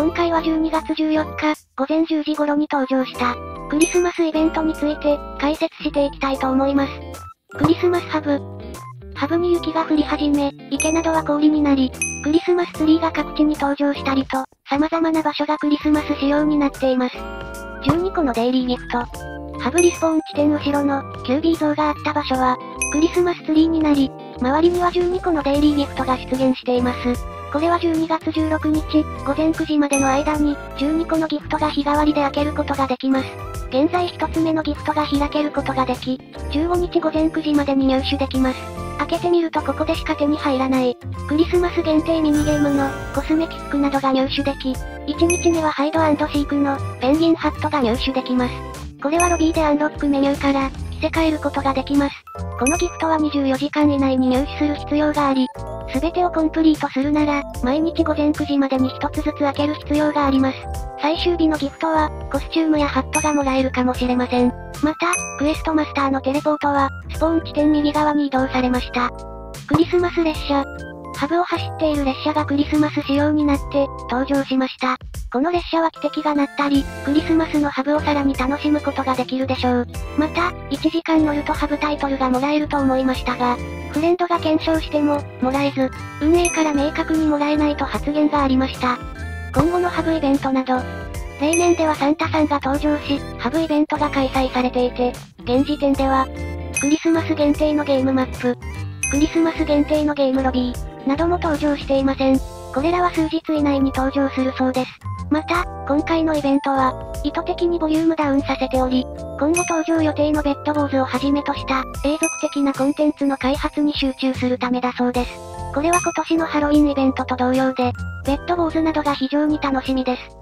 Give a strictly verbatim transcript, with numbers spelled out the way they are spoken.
今回はじゅうにがつじゅうよっか、ごぜんじゅうじ頃に登場した、クリスマスイベントについて、解説していきたいと思います。クリスマスハブ。ハブに雪が降り始め、池などは氷になり、クリスマスツリーが各地に登場したりと、様々な場所がクリスマス仕様になっています。じゅうにこのデイリーギフト。ハブリスポーン地点後ろの、キュービー像があった場所は、クリスマスツリーになり、周りにはじゅうにこのデイリーギフトが出現しています。これはじゅうにがつじゅうろくにち、ごぜんくじまでの間に、じゅうにこのギフトが日替わりで開けることができます。現在ひとつめのギフトが開けることができ、じゅうごにちごぜんくじまでに入手できます。開けてみるとここでしか手に入らない、クリスマス限定ミニゲームの、コスメキックなどが入手でき、いちにちめはハイド&シークの、ペンギンハットが入手できます。これはロビーでアンロックメニューから、着せ替えることができます。このギフトはにじゅうよじかん以内に入手する必要があり、すべてをコンプリートするなら、毎日ごぜんくじまでにひとつずつ開ける必要があります。最終日のギフトは、コスチュームやハットがもらえるかもしれません。また、クエストマスターのテレポートは、スポーン地点右側に移動されました。クリスマス列車。ハブを走っている列車がクリスマス仕様になって、登場しました。この列車は汽笛が鳴ったり、クリスマスのハブをさらに楽しむことができるでしょう。また、いちじかん乗るとハブタイトルがもらえると思いましたが、フレンドが検証しても、もらえず、運営から明確にもらえないと発言がありました。今後のハブイベントなど、例年ではサンタさんが登場し、ハブイベントが開催されていて、現時点では、クリスマス限定のゲームマップ、クリスマス限定のゲームロビー、なども登場していません。これらは数日以内に登場するそうです。また、今回のイベントは、意図的にボリュームダウンさせており、今後登場予定のベッドボーズをはじめとした、永続的なコンテンツの開発に集中するためだそうです。これは今年のハロウィンイベントと同様で、ベッドボーズなどが非常に楽しみです。